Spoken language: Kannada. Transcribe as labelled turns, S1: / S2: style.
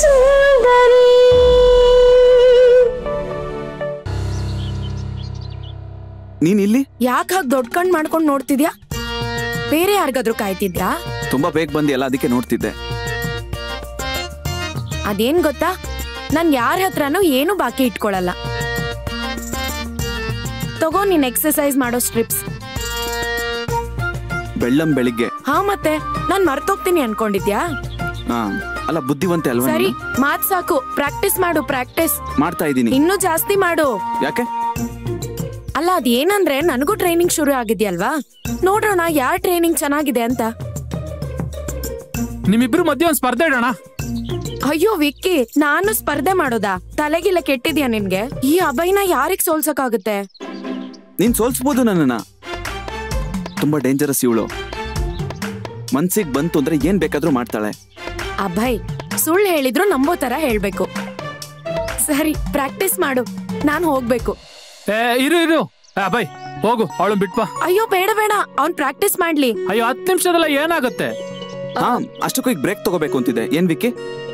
S1: ಗುಣಸುಂದರಿ.
S2: ನೀನ್ ಇಲ್ಲಿ
S3: ಯಾಕೆ ಹಾಗೆ ದೊಡ್ಡ ಕಣ್ ಮಾಡ್ಕೊಂಡು ನೋಡ್ತಿದ್ಯಾ? ಬೇರೆ ಯಾರಿಗಾದ್ರೂ ಕಾಯ್ತಿದ್ಯಾ?
S2: ತುಂಬಾ ಬೇಗ ಬಂದಿಯಲ್ಲ, ಅದಕ್ಕೆ ನೋಡ್ತಿದ್ದೆ.
S3: ಅದೇನ್ ಗೊತ್ತಾ, ನಾನ್ ಯಾರ ಹತ್ರನೂ ಏನು ಬಾಕಿ ಇಟ್ಕೊಳಲ್ಲ. ತಗೋ ನೀನ್ ಎಕ್ಸರ್ಸೈಸ್ ಮಾಡೋ ಸ್ಟ್ರಿಪ್ಸ್.
S2: ಬೆಳಿಗ್ಗೆ
S3: ಹಾ ಮತ್ತೆ ನಾನ್ ಮರ್ತೋಗ್ತೀನಿ ಅನ್ಕೊಂಡಿದ್ಯಾ?
S2: ಅಲ್ಲ ಬುದ್ಧಿವಂತೆ ಅಲ್ವಾ?
S3: ಸರಿ ಮಾತ್ ಸಾಕು, ಪ್ರಾಕ್ಟೀಸ್ ಮಾಡು. ಪ್ರಾಕ್ಟೀಸ್
S2: ಮಾಡ್ತಾ ಇದೀನಿ.
S3: ಇನ್ನೂ ಜಾಸ್ತಿ ಮಾಡು.
S2: ಯಾಕೆ?
S3: ಅಲ್ಲ ಅದೇನಂದ್ರೆ ನನಗೂ ಟ್ರೈನಿಂಗ್ ಶುರು ಆಗಿದ್ಯಲ್ವಾ, ನೋಡೋಣ ಯಾರ್ ಟ್ರೈನಿಂಗ್ ಚೆನ್ನಾಗಿದೆ ಅಂತ.
S4: ನಿಮ್ಮಿಬ್ರು ಮಧ್ಯೆ ಒಂದ್ ಸ್ಪರ್ಧೆ ಇಡೋಣ.
S3: ಅಯ್ಯೋ ವಿಕ್ಕಿ, ನಾನು ಸ್ಪರ್ಧೆ ಮಾಡೋದಾ? ತಲೆಗಿಲ್ಲ ಕೆಟ್ಟಿದ್ಯಾ ನಿನ್ಗೆ? ಈ ಅಭಯ್ನ ಯಾರಿಗ್ ಸೋಲ್ಸಕ್ಕಾಗುತ್ತೆ?
S2: ನೀನ್ ಸೋಲ್ಸ್ಬೋದು ನನ್ನನ್ನ. ತುಂಬಾ ಡೇಂಜರಸ್ ಇವಳು. ಮನ್ಸಿಗೆ ಬಂತು ಅಂದ್ರೆ ಏನ್ ಬೇಕಾದ್ರೂ ಮಾಡ್ತಾಳೆ.
S3: ಅಭಯ್ ಸುಳ್ಳು ಹೇಳಿದ್ರು ನಂಬೋ ತರ ಹೇಳ್ಬೇಕು. ಸರಿ ಪ್ರಾಕ್ಟೀಸ್ ಮಾಡು, ನಾನ್ ಹೋಗ್ಬೇಕು.
S4: ಇರು ಅಭಯ್ ಹೋಗು, ಅವಳು ಬಿಟ್ಬಾ.
S3: ಅಯ್ಯೋ ಬೇಡ ಬೇಡ, ಅವ್ನ್ ಪ್ರಾಕ್ಟೀಸ್ ಮಾಡ್ಲಿ.
S4: ಅಯ್ಯೋ 10 ನಿಮಿಷದಲ್ಲ ಏನಾಗುತ್ತೆ?
S2: ಅಷ್ಟಕ್ಕೂ ಈಗ ಬ್ರೇಕ್ ತಗೋಬೇಕು ಅಂತಿದೆ. ಏನ್ ವಿಕ್ಕಿ?